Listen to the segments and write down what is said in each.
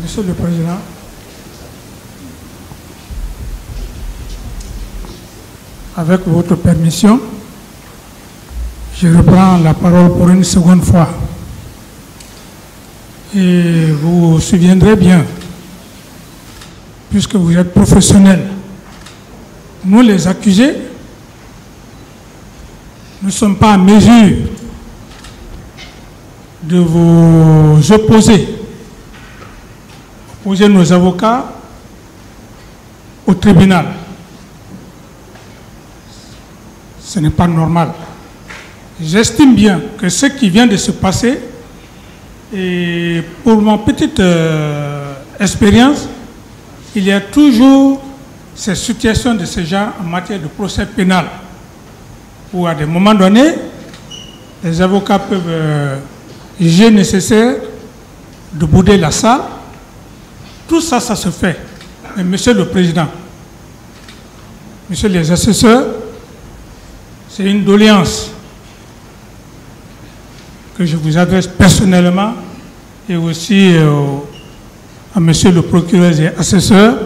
Monsieur le Président, avec votre permission, je reprends la parole pour une seconde fois. Et vous vous souviendrez bien, puisque vous êtes professionnels, nous les accusés, nous ne sommes pas en mesure de vous opposer nos avocats au tribunal. Ce n'est pas normal. J'estime bien que ce qui vient de se passer, et pour mon petite expérience, il y a toujours ces situations de ce genre en matière de procès pénal, où à des moments donnés, les avocats peuvent juger nécessaire de bouder la salle. Tout ça, ça se fait. Mais Monsieur le Président, Monsieur les assesseurs, c'est une doléance que je vous adresse personnellement et aussi à Monsieur le procureur et assesseur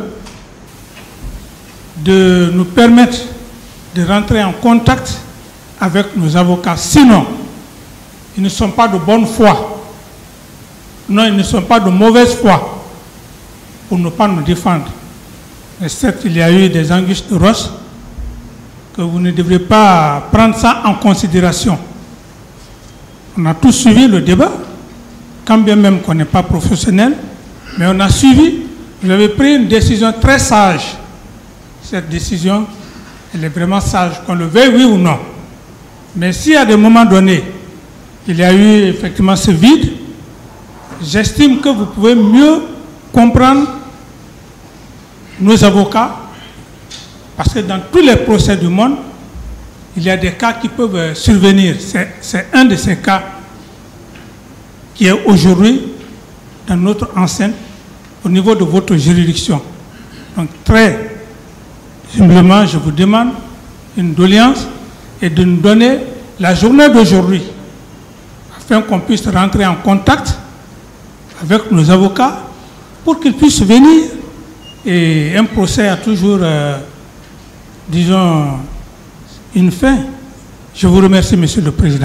de nous permettre de rentrer en contact avec nos avocats. Sinon, ils ne sont pas de bonne foi. Non, ils ne sont pas de mauvaise foi pour ne pas nous défendre. Mais certes, il y a eu des anguilles de roche que vous ne devrez pas prendre ça en considération. On a tous suivi le débat, quand bien même qu'on n'est pas professionnel, mais on a suivi. Vous avez pris une décision très sage. Cette décision, elle est vraiment sage, qu'on le veuille, oui ou non. Mais si à des moments donnés, il y a eu effectivement ce vide, j'estime que vous pouvez mieux comprendre nos avocats, parce que dans tous les procès du monde, il y a des cas qui peuvent survenir. C'est un de ces cas qui est aujourd'hui dans notre enceinte au niveau de votre juridiction. Donc très humblement, je vous demande une doléance et de nous donner la journée d'aujourd'hui afin qu'on puisse rentrer en contact avec nos avocats pour qu'ils puissent venir. Et un procès a toujours, disons, une fin. Je vous remercie, Monsieur le Président.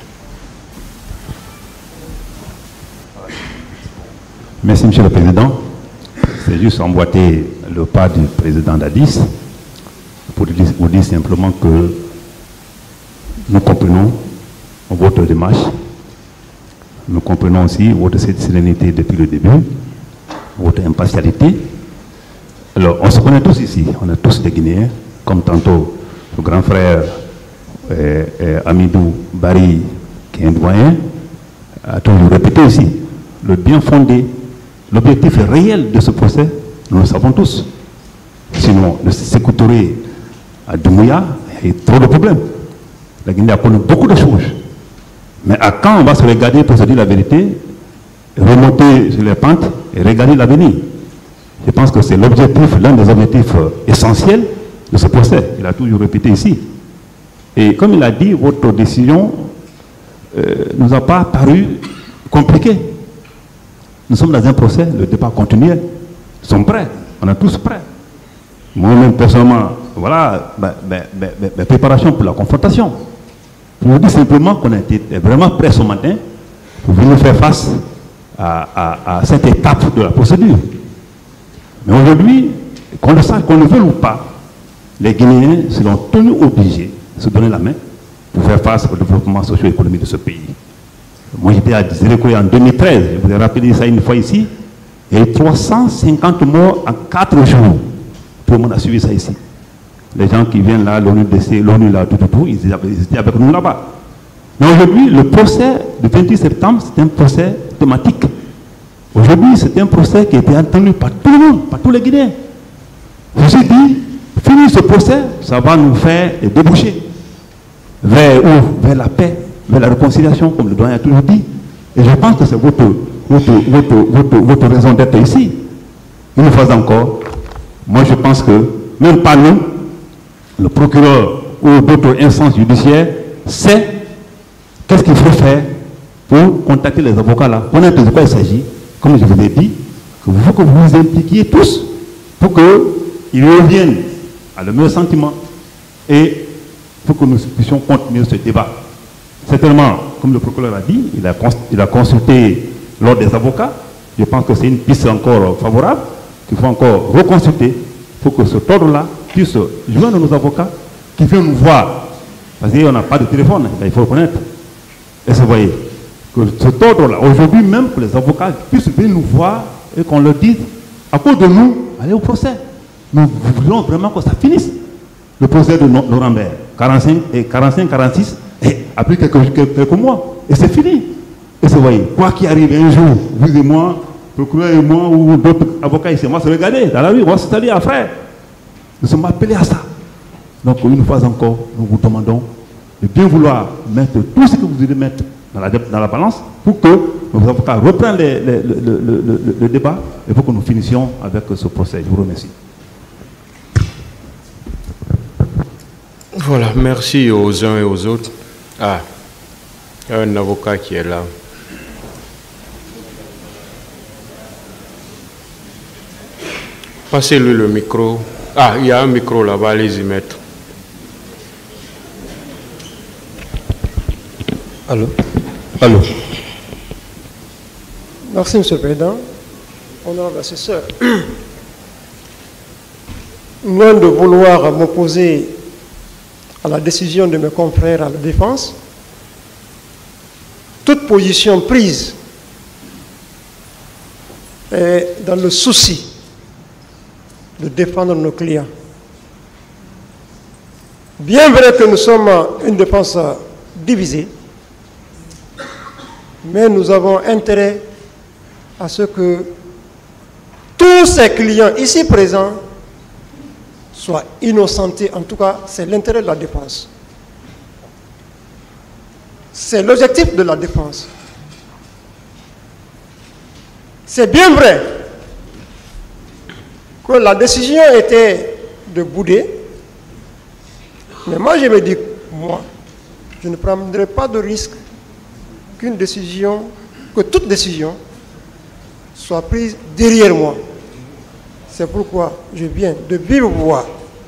Merci, Monsieur le Président. C'est juste emboîter le pas du président Dadis pour vous dire simplement que nous comprenons votre démarche. Nous comprenons aussi votre sérénité depuis le début, votre impartialité. Alors, on se connaît tous ici, on est tous des Guinéens, comme tantôt le grand frère Amidou Bari, qui est un doyen, a toujours répété ici, le bien fondé, l'objectif réel de ce procès, nous le savons tous. Sinon, de s'écouter à Doumbouya, il y a trop de problèmes. La Guinée a connu beaucoup de choses. Mais à quand on va se regarder pour se dire la vérité, remonter sur les pentes et regarder l'avenir? Je pense que c'est l'objectif, l'un des objectifs essentiels de ce procès. Il a toujours répété ici. Et comme il a dit, votre décision ne nous a pas paru compliquée. Nous sommes dans un procès, le débat continuel. Nous sommes prêts, on est tous prêts. Moi-même, personnellement, voilà, mes préparations pour la confrontation. Je vous dis simplement qu'on a été vraiment prêts ce matin pour venir faire face à cette étape de la procédure. Mais aujourd'hui, qu'on le sache, qu'on le veuille ou pas, les Guinéens seront tenus obligés de se donner la main pour faire face au développement socio-économique de ce pays. Moi, j'étais à Zérékoy en 2013, je vous ai rappelé ça une fois ici, et 350 morts en 4 jours. Tout le monde a suivi ça ici. Les gens qui viennent là, l'ONU là, tout, ils étaient avec nous là-bas. Mais aujourd'hui, le procès du 28 septembre, c'est un procès thématique. Aujourd'hui, c'est un procès qui a été entendu par tout le monde, par tous les Guinéens. Je me suis dit, finir ce procès, ça va nous faire déboucher. Vers où? Vers la paix, vers la réconciliation, comme le doyen a toujours dit. Et je pense que c'est votre raison d'être ici. Une fois encore, moi je pense que, même pas nous, le procureur ou d'autres instances judiciaires, sait qu'est-ce qu'il faut faire pour contacter les avocats là. Connaître de quoi il s'agit, comme je vous ai dit, Il faut que vous vous impliquiez tous pour qu'ils reviennent à le meilleur sentiment et pour que nous puissions continuer ce débat. Certainement, comme le procureur a dit, il a consulté l'ordre des avocats. Je pense que c'est une piste encore favorable, qu'il faut encore reconsulter pour que cet ordre-là puisse joindre nos avocats qui viennent nous voir. Parce qu'on n'a pas de téléphone, il faut reconnaître. Et vous voyez, que cet ordre-là, aujourd'hui même, que les avocats puissent venir nous voir et qu'on leur dise, à cause de nous, allez au procès. Nous voulons vraiment que ça finisse. Le procès de Nuremberg, 45-46, et après quelques mois. Et c'est fini. Et vous voyez, quoi qu'il arrive un jour, vous et moi, procureur et moi, ou d'autres avocats ici, on va se regarder dans la rue, on va se saluer à frère. Nous sommes appelés à ça. Donc, une fois encore, nous vous demandons de bien vouloir mettre tout ce que vous devez mettre dans la balance pour que nos avocats reprennent le débat et pour que nous finissions avec ce procès. Je vous remercie. Voilà, merci aux uns et aux autres. Ah, il y a un avocat qui est là. Passez-lui le micro. Ah, il y a un micro là-bas, allez-y mettre. Allô? Allô? Merci, M. le Président. Honorable assesseur, loin de vouloir m'opposer à la décision de mes confrères à la défense, toute position prise est dans le souci de défendre nos clients. Bien vrai que nous sommes une défense divisée, mais nous avons intérêt à ce que tous ces clients ici présents soient innocentés. En tout cas, c'est l'intérêt de la défense. C'est l'objectif de la défense. C'est bien vrai que la décision était de bouder, mais moi je me dis, moi, je ne prendrai pas de risque qu'une décision, que toute décision soit prise derrière moi. C'est pourquoi je viens de vive voix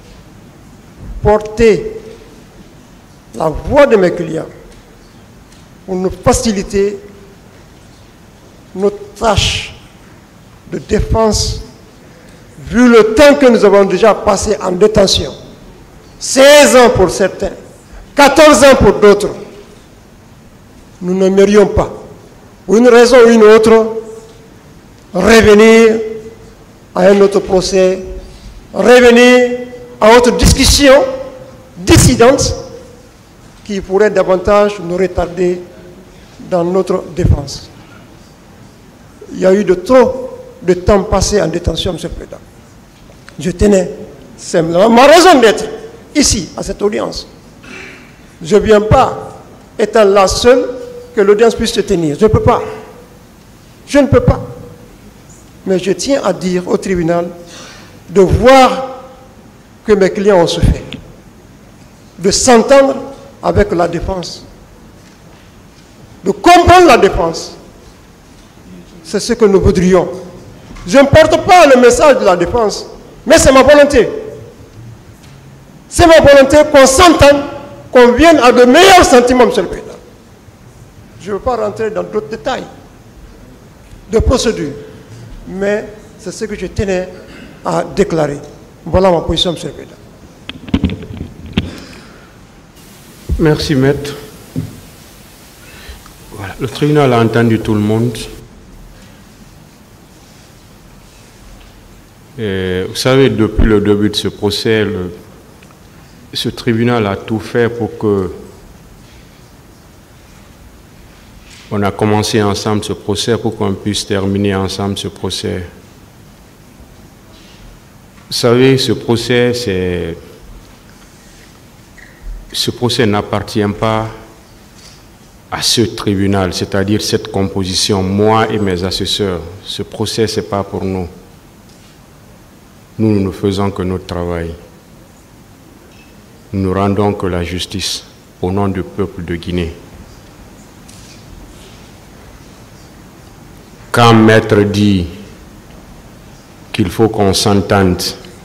porter la voix de mes clients pour nous faciliter notre tâche de défense vu le temps que nous avons déjà passé en détention. 16 ans pour certains, 14 ans pour d'autres. Nous n'aimerions pas, pour une raison ou une autre, revenir à un autre procès, revenir à autre discussion dissidente qui pourrait davantage nous retarder dans notre défense. Il y a eu de trop de temps passé en détention, M. le Président. Je tenais, c'est ma raison d'être ici, à cette audience. Je ne viens pas étant là seul que l'audience puisse se tenir. Je ne peux pas. Je ne peux pas. Mais je tiens à dire au tribunal de voir que mes clients ont souffert, de s'entendre avec la défense, de comprendre la défense. C'est ce que nous voudrions. Je ne porte pas le message de la défense, mais c'est ma volonté. C'est ma volonté qu'on s'entende, qu'on vienne à de meilleurs sentiments, M. le Président. Je ne veux pas rentrer dans d'autres détails de procédure, mais c'est ce que je tenais à déclarer. Voilà ma position, M. le Président. Merci, maître. Voilà. Le tribunal a entendu tout le monde. Et vous savez, depuis le début de ce procès, ce tribunal a tout fait pour que on a commencé ensemble ce procès, pour qu'on puisse terminer ensemble ce procès. Vous savez, ce procès n'appartient pas à ce tribunal, c'est-à-dire cette composition, moi et mes assesseurs. Ce procès, ce n'est pas pour nous. Nous ne faisons que notre travail. Nous rendons que la justice au nom du peuple de Guinée. Quand maître dit qu'il faut qu'on s'entende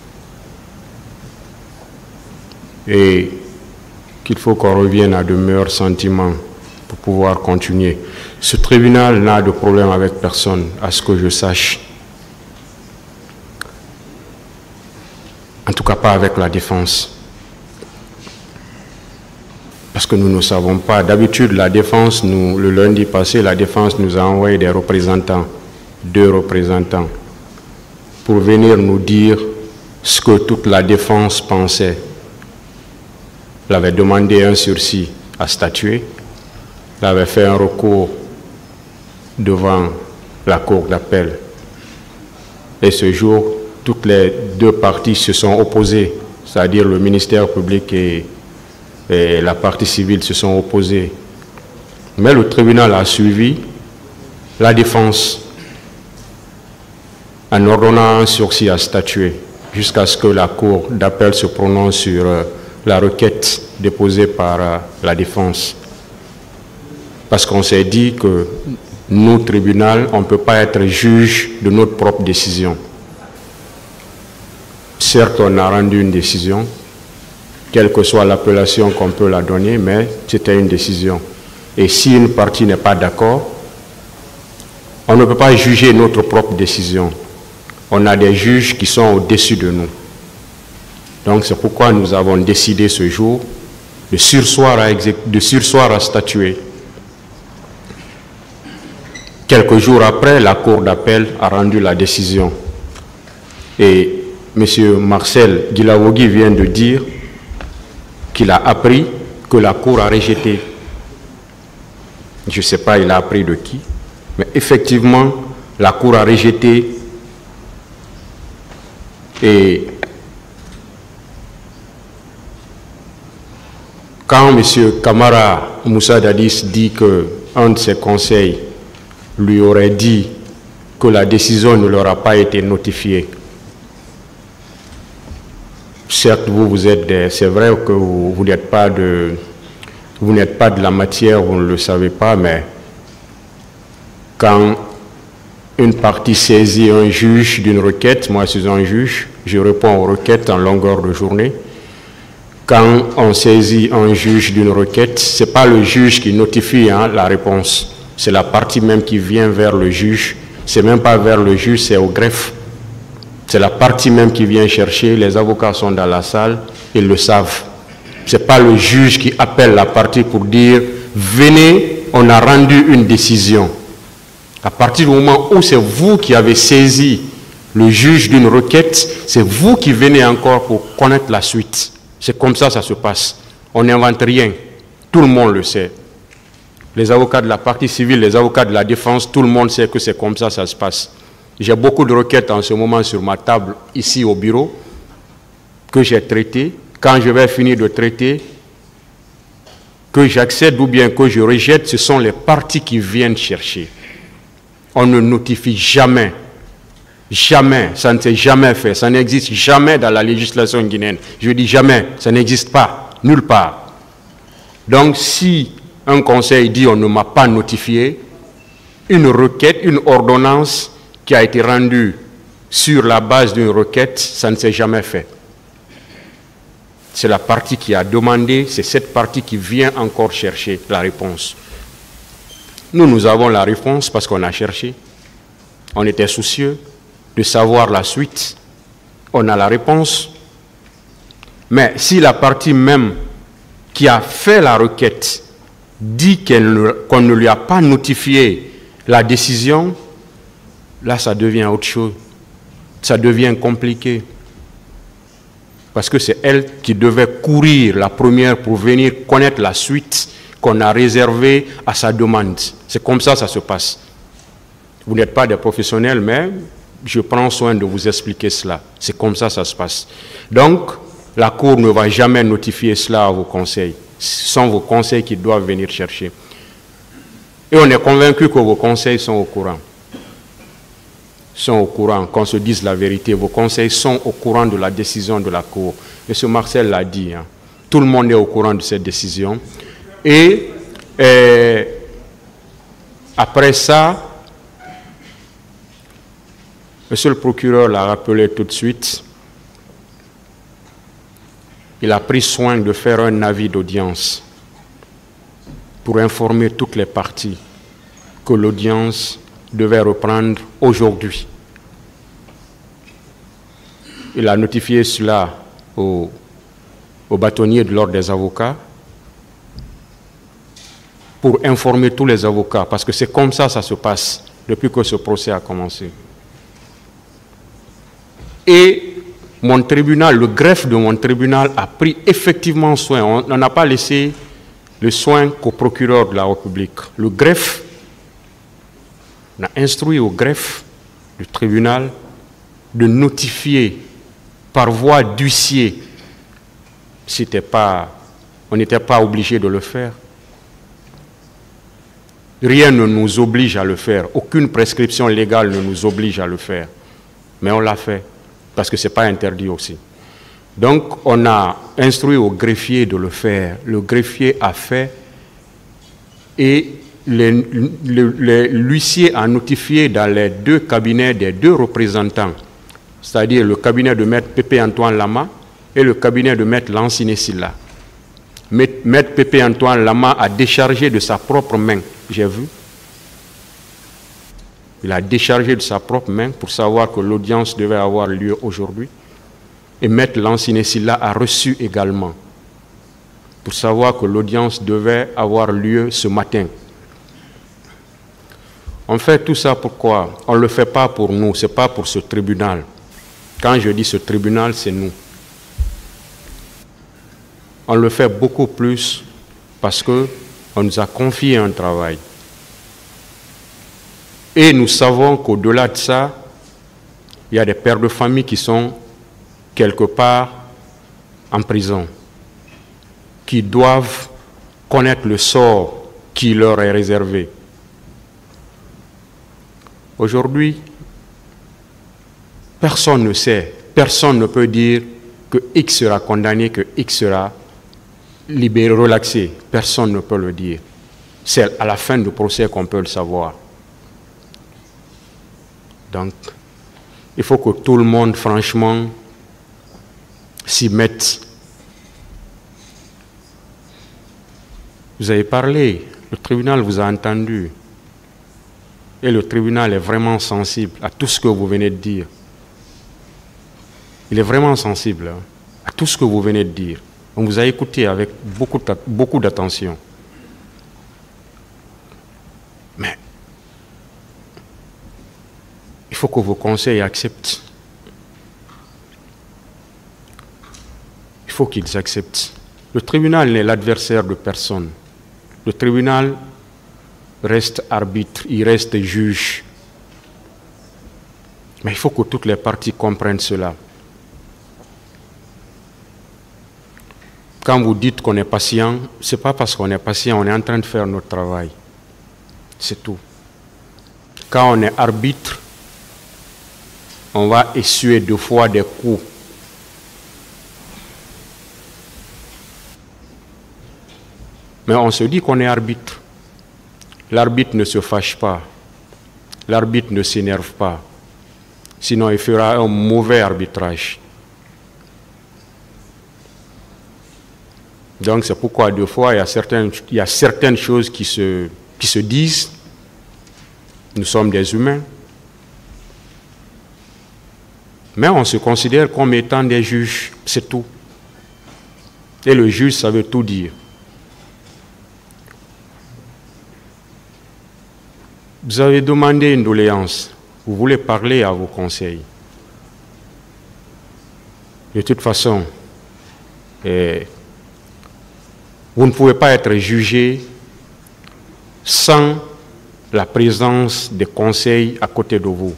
et qu'il faut qu'on revienne à de meilleurs sentiments pour pouvoir continuer. Ce tribunal n'a de problème avec personne, à ce que je sache. En tout cas, pas avec la défense. Parce que nous ne savons pas. D'habitude, la défense, le lundi passé, la défense nous a envoyé des représentants, 2 représentants, pour venir nous dire ce que toute la défense pensait. Elle avait demandé un sursis à statuer. Elle avait fait un recours devant la cour d'appel. Et ce jour, toutes les 2 parties se sont opposées, c'est-à-dire le ministère public et la partie civile se sont opposés. Mais le tribunal a suivi la défense en ordonnant un sursis à statuer jusqu'à ce que la cour d'appel se prononce sur la requête déposée par la défense. Parce qu'on s'est dit que nous, tribunal, on ne peut pas être juge de notre propre décision. Certes, on a rendu une décision, quelle que soit l'appellation qu'on peut la donner, mais c'était une décision. Et si une partie n'est pas d'accord, on ne peut pas juger notre propre décision. On a des juges qui sont au-dessus de nous. Donc c'est pourquoi nous avons décidé ce jour de sursoir à statuer. Quelques jours après, la cour d'appel a rendu la décision. Et M. Marcel Guilawogui vient de dire qu'il a appris que la cour a rejeté. Je ne sais pas, il a appris de qui, mais effectivement, la cour a rejeté. Et quand M. Kamara Moussa Dadis dit qu'un de ses conseils lui aurait dit que la décision ne leur a pas été notifiée, certes, vous êtes c'est vrai que vous n'êtes pas de la matière, vous ne le savez pas, mais quand une partie saisit un juge d'une requête, moi je suis un juge, je réponds aux requêtes en longueur de journée. Quand on saisit un juge d'une requête, ce n'est pas le juge qui notifie la réponse, c'est la partie même qui vient vers le juge, c'est même pas vers le juge, c'est au greffe. C'est la partie même qui vient chercher, les avocats sont dans la salle, ils le savent. Ce n'est pas le juge qui appelle la partie pour dire « Venez, on a rendu une décision ». À partir du moment où c'est vous qui avez saisi le juge d'une requête, c'est vous qui venez encore pour connaître la suite. C'est comme ça que ça se passe. On n'invente rien. Tout le monde le sait. Les avocats de la partie civile, les avocats de la défense, tout le monde sait que c'est comme ça que ça se passe. J'ai beaucoup de requêtes en ce moment sur ma table, ici au bureau, que j'ai traitées. Quand je vais finir de traiter, que j'accède ou bien que je rejette, ce sont les parties qui viennent chercher. On ne notifie jamais, jamais, ça ne s'est jamais fait, ça n'existe jamais dans la législation guinéenne. Je dis jamais, ça n'existe pas, nulle part. Donc si un conseil dit on ne m'a pas notifié, une requête, une ordonnance qui a été rendue sur la base d'une requête, ça ne s'est jamais fait. C'est la partie qui a demandé, c'est cette partie qui vient encore chercher la réponse. Nous avons la réponse parce qu'on a cherché. On était soucieux de savoir la suite. On a la réponse. Mais si la partie même qui a fait la requête dit qu'on ne lui a pas notifié la décision, là, ça devient autre chose. Ça devient compliqué. Parce que c'est elle qui devait courir la première pour venir connaître la suite qu'on a réservée à sa demande. C'est comme ça que ça se passe. Vous n'êtes pas des professionnels, mais je prends soin de vous expliquer cela. C'est comme ça que ça se passe. Donc, la Cour ne va jamais notifier cela à vos conseils. Ce sont vos conseils qui doivent venir chercher. Et on est convaincu que vos conseils sont au courant. Sont au courant, qu'on se dise la vérité. Vos conseils sont au courant de la décision de la Cour. M. Marcel l'a dit. Tout le monde est au courant de cette décision. Et après ça, Monsieur le procureur l'a rappelé tout de suite. Il a pris soin de faire un avis d'audience pour informer toutes les parties que l'audience devait reprendre aujourd'hui. Il a notifié cela au bâtonnier de l'ordre des avocats pour informer tous les avocats, parce que c'est comme ça que ça se passe depuis que ce procès a commencé. Et mon tribunal, le greffe de mon tribunal a pris effectivement soin. On n'a pas laissé le soin qu'au procureur de la République. Le greffe, on a instruit au greffe du tribunal de notifier par voie d'huissier, on n'était pas obligé de le faire. Rien ne nous oblige à le faire. Aucune prescription légale ne nous oblige à le faire. Mais on l'a fait, parce que ce n'est pas interdit aussi. Donc, on a instruit au greffier de le faire. Le greffier a fait et l'huissier a notifié dans les deux cabinets des deux représentants, c'est-à-dire le cabinet de Maître Pépé Antoine Lama et le cabinet de Maître Lansine Silla. Maître Pépé Antoine Lama a déchargé de sa propre main, j'ai vu. Il a déchargé de sa propre main pour savoir que l'audience devait avoir lieu aujourd'hui. Et Maître Lansine Silla a reçu également pour savoir que l'audience devait avoir lieu ce matin. On fait tout ça pourquoi? On ne le fait pas pour nous, ce n'est pas pour ce tribunal. Quand je dis ce tribunal, c'est nous. On le fait beaucoup plus parce qu'on nous a confié un travail. Et nous savons qu'au-delà de ça, il y a des pères de famille qui sont quelque part en prison, qui doivent connaître le sort qui leur est réservé. Aujourd'hui, personne ne sait, personne ne peut dire que X sera condamné, que X sera libéré, relaxé. Personne ne peut le dire. C'est à la fin du procès qu'on peut le savoir. Donc, il faut que tout le monde, franchement, s'y mette. Vous avez parlé, le tribunal vous a entendu. Et le tribunal est vraiment sensible à tout ce que vous venez de dire. Il est vraiment sensible à tout ce que vous venez de dire. On vous a écouté avec beaucoup d'attention. Mais il faut que vos conseils acceptent. Il faut qu'ils acceptent. Le tribunal n'est l'adversaire de personne. Le tribunal reste arbitre, il reste juge. Mais il faut que toutes les parties comprennent cela. Quand vous dites qu'on est patient, ce n'est pas parce qu'on est patient, on est en train de faire notre travail. C'est tout. Quand on est arbitre, on va essuyer 2 fois des coups. Mais on se dit qu'on est arbitre. L'arbitre ne se fâche pas. L'arbitre ne s'énerve pas. Sinon, il fera un mauvais arbitrage. Donc, c'est pourquoi, 2 fois, il y a certaines choses qui se disent. Nous sommes des humains. Mais on se considère comme étant des juges. C'est tout. Et le juge, ça veut tout dire. Vous avez demandé une doléance. Vous voulez parler à vos conseils. De toute façon, vous ne pouvez pas être jugé sans la présence des conseils à côté de vous.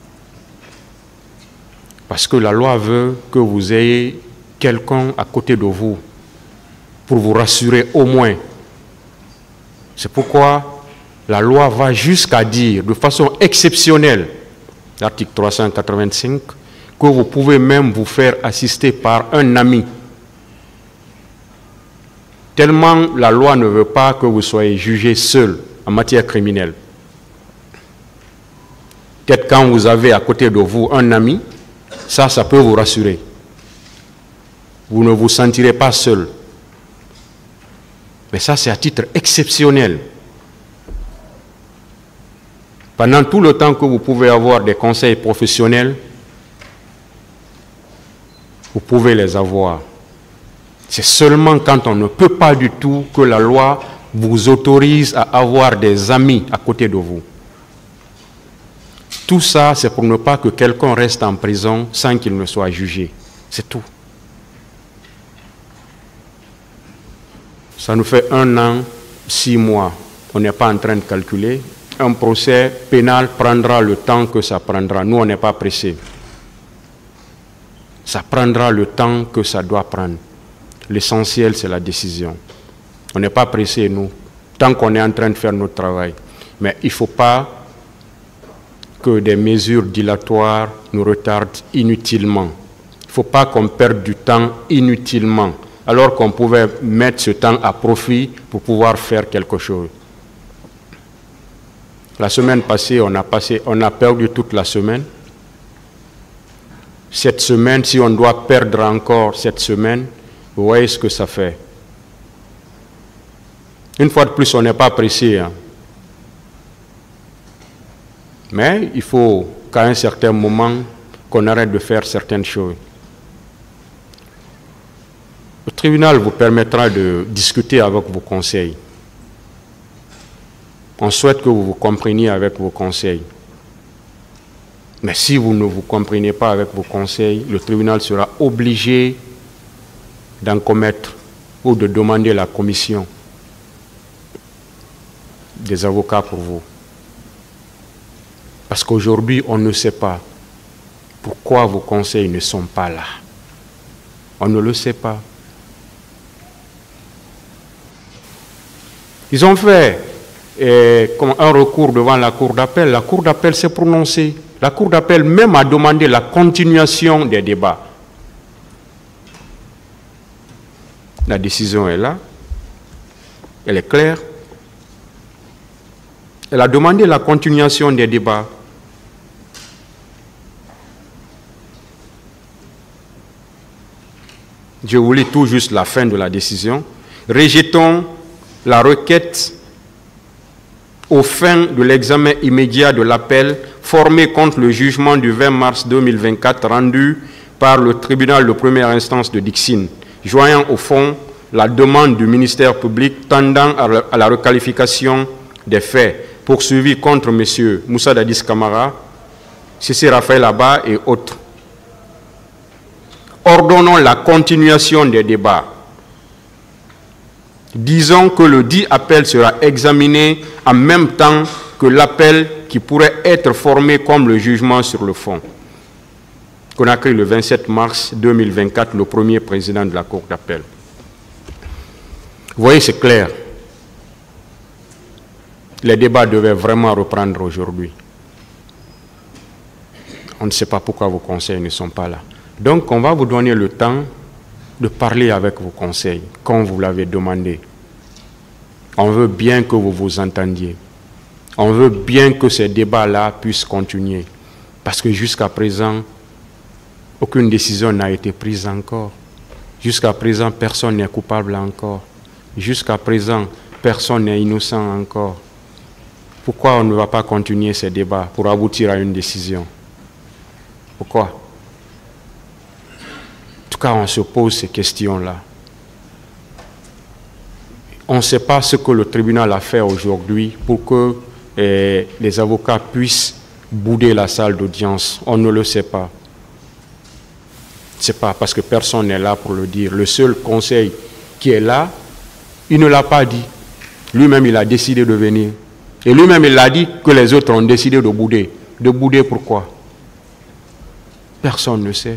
Parce que la loi veut que vous ayez quelqu'un à côté de vous pour vous rassurer au moins. C'est pourquoi la loi va jusqu'à dire, de façon exceptionnelle, l'article 385, que vous pouvez même vous faire assister par un ami. Tellement la loi ne veut pas que vous soyez jugé seul en matière criminelle. Peut-être quand vous avez à côté de vous un ami, ça peut vous rassurer. Vous ne vous sentirez pas seul. Mais ça, c'est à titre exceptionnel. Pendant tout le temps que vous pouvez avoir des conseils professionnels, vous pouvez les avoir. C'est seulement quand on ne peut pas du tout que la loi vous autorise à avoir des amis à côté de vous. Tout ça, c'est pour ne pas que quelqu'un reste en prison sans qu'il ne soit jugé. C'est tout. Ça nous fait 1 an, 6 mois. On n'est pas en train de calculer. Un procès pénal prendra le temps que ça prendra. Nous, on n'est pas pressés. Ça prendra le temps que ça doit prendre. L'essentiel, c'est la décision. On n'est pas pressés, nous, tant qu'on est en train de faire notre travail. Mais il ne faut pas que des mesures dilatoires nous retardent inutilement. Il ne faut pas qu'on perde du temps inutilement, alors qu'on pouvait mettre ce temps à profit pour pouvoir faire quelque chose. La semaine passée, on a perdu toute la semaine. Cette semaine, si on doit perdre encore cette semaine, vous voyez ce que ça fait. Une fois de plus, on n'est pas pressé. Hein. Mais il faut qu'à un certain moment, qu'on arrête de faire certaines choses. Le tribunal vous permettra de discuter avec vos conseils. On souhaite que vous vous compreniez avec vos conseils. Mais si vous ne vous comprenez pas avec vos conseils, le tribunal sera obligé d'en commettre ou de demander la commission des avocats pour vous. Parce qu'aujourd'hui, on ne sait pas pourquoi vos conseils ne sont pas là. On ne le sait pas. Ils ont fait un recours devant la Cour d'appel. La Cour d'appel s'est prononcée. La Cour d'appel même a demandé la continuation des débats. La décision est là. Elle est claire. Elle a demandé la continuation des débats. Je vous lis tout juste la fin de la décision. Rejetons la requête aux fins de l'examen immédiat de l'appel formé contre le jugement du 20 mars 2024 rendu par le tribunal de première instance de Dixine, joignant au fond la demande du ministère public tendant à la requalification des faits poursuivis contre M. Moussa Dadis Camara, Cissé Raphaël Abba et autres. Ordonnons la continuation des débats. Disons que le dit appel sera examiné en même temps que l'appel qui pourrait être formé comme le jugement sur le fond. Conakry, le 27 mars 2024, le premier président de la Cour d'appel. Vous voyez, c'est clair. Les débats devaient vraiment reprendre aujourd'hui. On ne sait pas pourquoi vos conseils ne sont pas là. Donc, on va vous donner le temps de parler avec vos conseils, comme vous l'avez demandé. On veut bien que vous vous entendiez. On veut bien que ces débats-là puissent continuer. Parce que jusqu'à présent, aucune décision n'a été prise encore. Jusqu'à présent, personne n'est coupable encore. Jusqu'à présent, personne n'est innocent encore. Pourquoi on ne va pas continuer ces débats pour aboutir à une décision? Pourquoi? En tout cas, on se pose ces questions-là. On ne sait pas ce que le tribunal a fait aujourd'hui pour que les avocats puissent bouder la salle d'audience. On ne le sait pas. C'est pas parce que personne n'est là pour le dire. Le seul conseil qui est là, il ne l'a pas dit. Lui-même, il a décidé de venir. Et lui-même, il a dit que les autres ont décidé de bouder. De bouder pourquoi? Personne ne sait.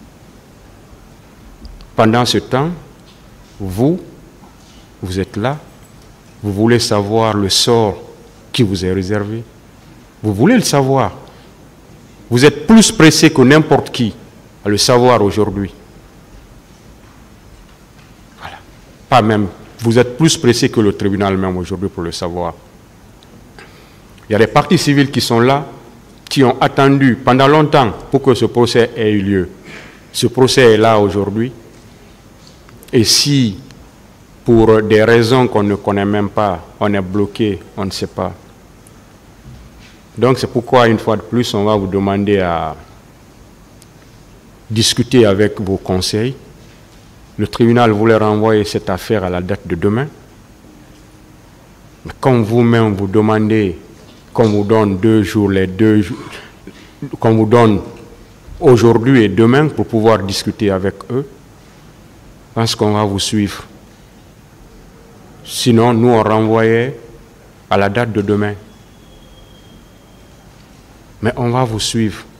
Pendant ce temps, vous êtes là, vous voulez savoir le sort qui vous est réservé. Vous voulez le savoir. Vous êtes plus pressé que n'importe qui à le savoir aujourd'hui. Voilà. Pas même. Vous êtes plus pressé que le tribunal même aujourd'hui pour le savoir. Il y a des parties civiles qui sont là. qui ont attendu pendant longtemps pour que ce procès ait eu lieu. Ce procès est là aujourd'hui. Et si, pour des raisons qu'on ne connaît même pas, on est bloqué, on ne sait pas. Donc c'est pourquoi, une fois de plus, on va vous demander à discuter avec vos conseils. Le tribunal voulait renvoyer cette affaire à la date de demain. Mais comme vous-même vous demandez qu'on vous donne 2 jours, les 2 jours, qu'on vous donne aujourd'hui et demain pour pouvoir discuter avec eux, je pense qu'on va vous suivre. Sinon, nous, on renvoyait à la date de demain. Mais on va vous suivre.